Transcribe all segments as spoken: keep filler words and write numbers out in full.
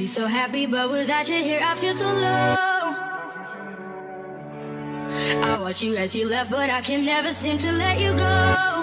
be so happy, but without you here I feel so low. I watch you as you left, but I can never seem to let you go.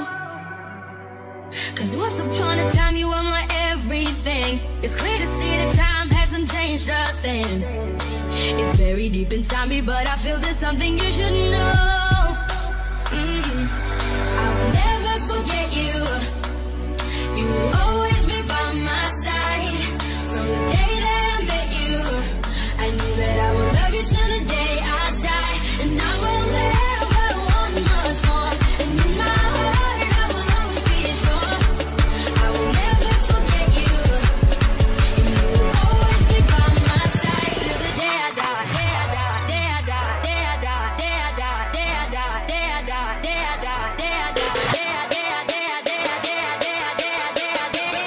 Cause once upon a time you were my everything. It's clear to see that time hasn't changed a thing. It's very deep inside me, but I feel there's something you should know. Mm-hmm. I will never forget you. You will always be by my side. From the day that I met you, I knew that I would love you till the day I die. And I will never want much more. And in my heart I will always be sure I will never forget you. And you will always be by my side till the day I die. Day I die, day I die, day I die, day I die, day I die, day I die, day I die, day I die, day I day I day I day I day I day I day I day I day I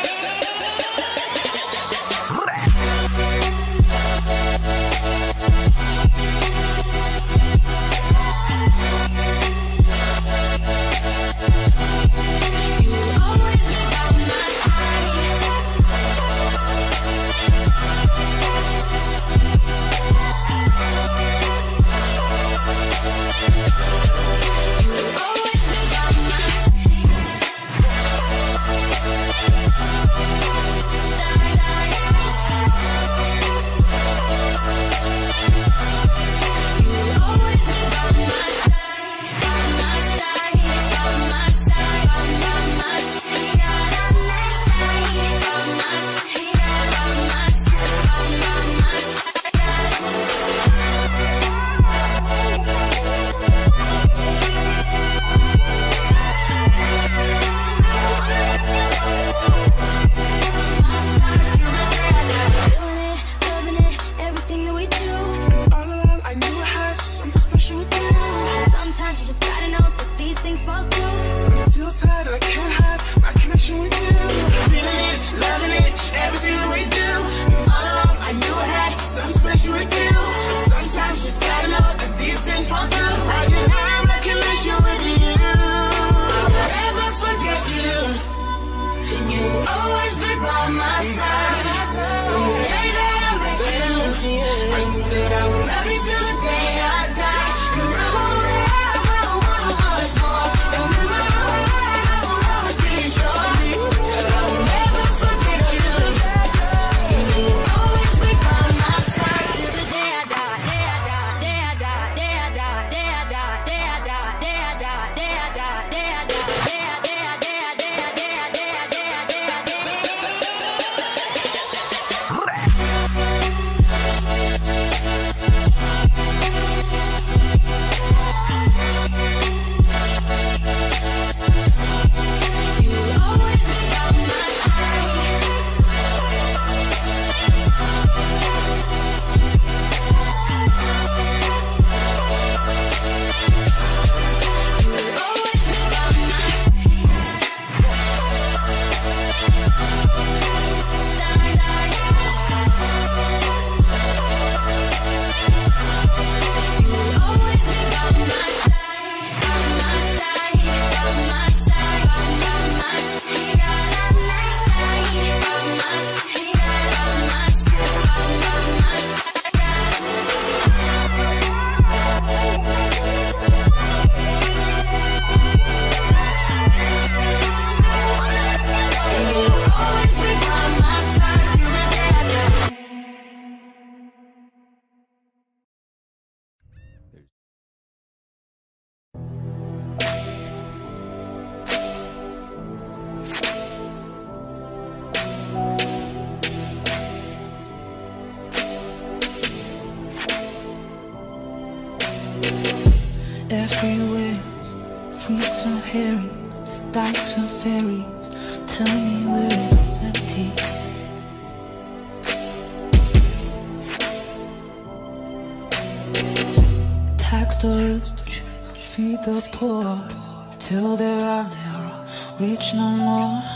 everywhere. Fruits and herrings, dykes and ferries. Tell me where it's empty. Tax the rich, feed the poor, till there are no rich no more.